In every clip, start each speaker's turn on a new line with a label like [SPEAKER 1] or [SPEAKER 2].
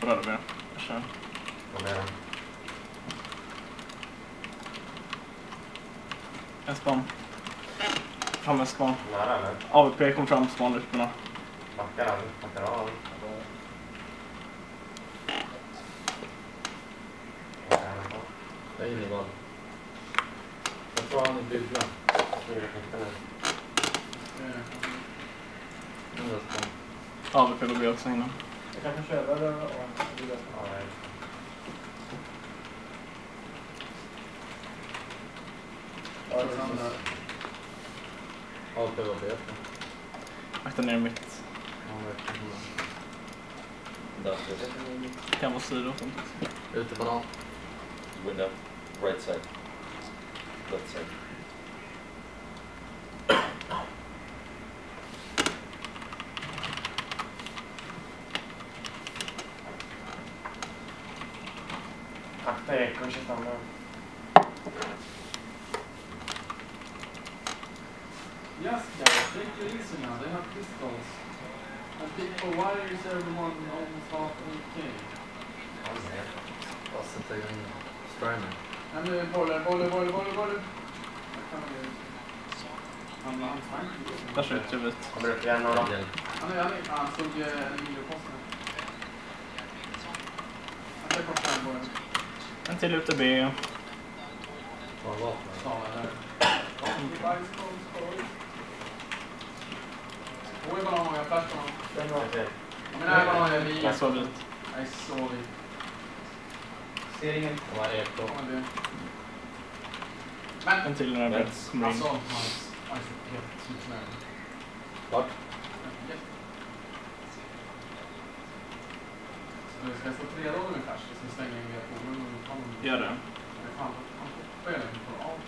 [SPEAKER 1] på röda ben. Jag kör.
[SPEAKER 2] Vad är det?
[SPEAKER 1] En span. Fram en span.
[SPEAKER 2] Nära eller?
[SPEAKER 1] AVP kom fram spanrutorna.
[SPEAKER 2] Backar han? Backar av?
[SPEAKER 3] Jag är inne i vall. Jag tror han är byggd.
[SPEAKER 1] AVP går vi också innan.
[SPEAKER 4] Jag kan köra det och...
[SPEAKER 3] Allt över B.
[SPEAKER 1] Akta ner mitt. Kan vara sida och sånt.
[SPEAKER 3] Ute på någon.
[SPEAKER 5] Window. Right side. Left side.
[SPEAKER 2] Akta Eko, shit han nu.
[SPEAKER 4] Yes, guys, take it easy now. They have pistols. And people, why is everyone almost half AK?
[SPEAKER 3] Bara sätta igång Strimer.
[SPEAKER 4] Nej, nu boller. Han svank.
[SPEAKER 1] Där skjuter vi ut.
[SPEAKER 2] Kommer upp igen och då?
[SPEAKER 4] Han stod en miljöposten. Han tar kort fram på den.
[SPEAKER 1] En till ute B.
[SPEAKER 3] Bara vapen.
[SPEAKER 4] Sala där. Oj, ballong, jag flashar honom. Men nej, ballong, jag är vit.
[SPEAKER 1] Jag såg ut.
[SPEAKER 4] Jag är så vit.
[SPEAKER 2] Ser ingen.
[SPEAKER 3] De har Eko.
[SPEAKER 4] Men,
[SPEAKER 1] En till när det kommer in.
[SPEAKER 4] alltså, hans helt utmärkt.
[SPEAKER 3] Vart?
[SPEAKER 4] Så ska jag stå 3 dagar med flash, så stänger jag ner på den.
[SPEAKER 1] Gör det.
[SPEAKER 4] Vad är det för av?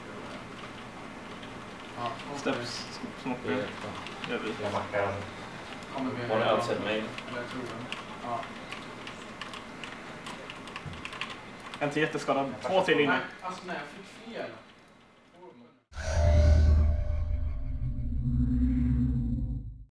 [SPEAKER 4] Ja,
[SPEAKER 1] Steps. Smockar. Gör vi.
[SPEAKER 2] Jag backar.
[SPEAKER 5] One outside main.
[SPEAKER 4] Eller jag tror det. Ja.
[SPEAKER 1] En till jätteskadad. 2 till inne.
[SPEAKER 4] Alltså nej, jag fick fel.